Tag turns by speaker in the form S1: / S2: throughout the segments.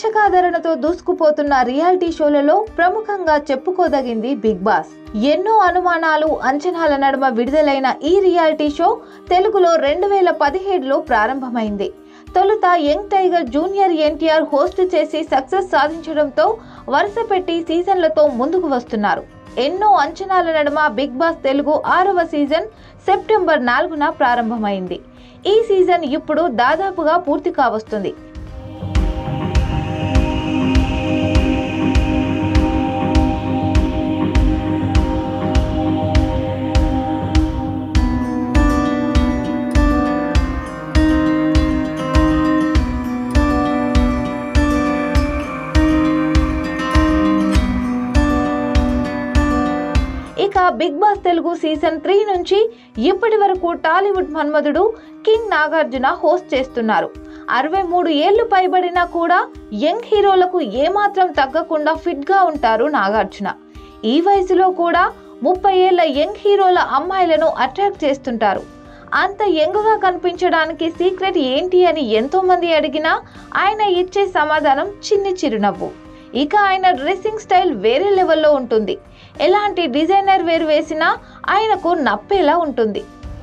S1: ప్రేక్షకాదరణతో దూసుకుపోతున్న reality షోలలో ప్రముఖంగా చెప్పుకోదగింది big boss. ఎన్నో అనుమానాలు అంచనాల నడుమ విడుదలైన ఈ రియాలిటీ షో తెలుగులో 2017లో ప్రారంభమైంది. తొలుత young tiger junior NTR host చేసి సక్సెస్ సాధించడంతో వరుస పెట్టి సీజన్లతో ముందుకు వస్తున్నారు. ఎన్నో అంచనాల నడుమ బిగ్ బాస్ తెలుగు 6వ సీజన్ సెప్టెంబర్ 4న ప్రారంభమైంది. ఈ సీజన్ ఇప్పుడు దాదాపుగా పూర్తి కావస్తుంది. ఇక బిగ్ బాస్ తెలుగు సీజన్ 3 నుంచి ఇప్పటి వరకు టాలీవుడ్ మన్మధుడు కింగ్ నాగార్జున హోస్ట్ చేస్తున్నారు. 63 ఏళ్లు పైబడినా కూడా యంగ్ హీరోలకు ఏమాత్రం తగ్గకుండా ఫిట్ గా ఉంటారు నాగార్జున. ఈ వయసులో కూడా 30 ఏళ్ల యంగ్ హీరోల అమ్మాయిలను అట్రాక్ట్ చేస్తుంటారు. అంత యంగ్ గా కనిపించడానికి సీక్రెట్ ఏంటి అని ఎంతో మంది అడిగినా ఆయన ఇచ్చే సమాధానం చిన్ని చిరునవ్వు. ఇక ఆయన డ్రెస్సింగ్ స్టైల్ వేరే లెవెల్లో ఉంటుంది. ఎలాంటి డిజైనర్ వేర్ వేసినా ఆయనకు నప్పేలా ఉంటుంది.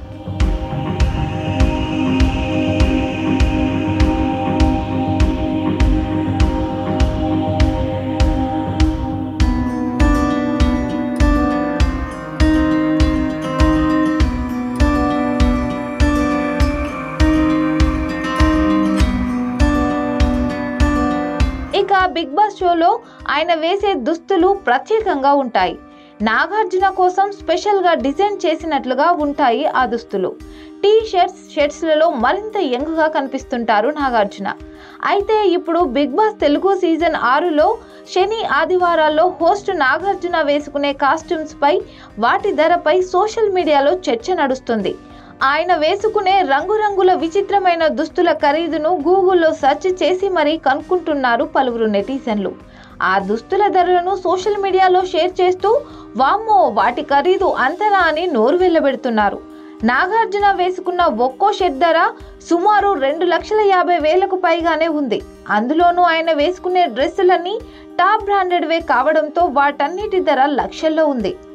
S1: ఇక బిగ్ బాస్ షోలో ఆయన వేసే దుస్తులు ప్రత్యేకంగా ఉంటాయి. నాగార్జున కోసం స్పెషల్ గా డిజైన్ చేసినట్లుగా ఉంటాయి ఆ దుస్తులు. టీ షర్ట్స్లలో మరింత యంగ్ గా కనిపిస్తుంటారు నాగార్జున. అయితే ఇప్పుడు బిగ్ బాస్ తెలుగు సీజన్ 6లో శని ఆదివారాల్లో హోస్ట్ నాగార్జున వేసుకునే కాస్ట్యూమ్స్ పై వాటి ధరపై సోషల్ మీడియాలో చర్చ నడుస్తుంది. ఆయన వేసుకునే రంగురంగుల విచిత్రమైన దుస్తుల ఖరీదును గూగుల్లో సెర్చ్ చేసి మరీ కనుక్కుంటున్నారు పలువురు నెటిజన్లు. ఆ దుస్తుల ధరలను సోషల్ మీడియాలో షేర్ చేస్తూ వామ్మో వాటి ఖరీదు అంతనా అని నోరు వెళ్ళబెడుతున్నారు. నాగార్జున వేసుకున్న ఒక్కో షర్ట్ ధర సుమారు 2,50,000కు పైగానే ఉంది. అందులోనూ ఆయన వేసుకునే డ్రెస్సులన్నీ టాప్ బ్రాండెడ్వే కావడంతో వాటన్నిటి ధర లక్షల్లో ఉంది.